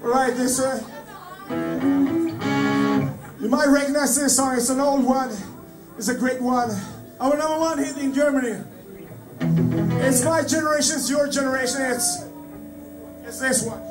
Right, this one. You might recognize this song. It's an old one. It's a great one. Our #1 hit in Germany. It's my generation, it's your generation. It's this one.